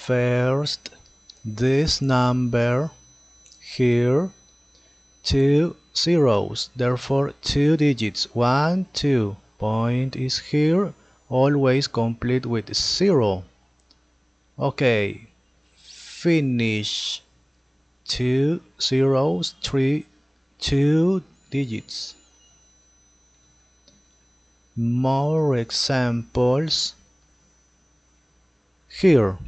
First, this number here, 2 zeros, therefore 2 digits, 1, 2. Point is here, always complete with 0. Okay, finish. 2 zeros, 3, 2 digits. More examples. Here,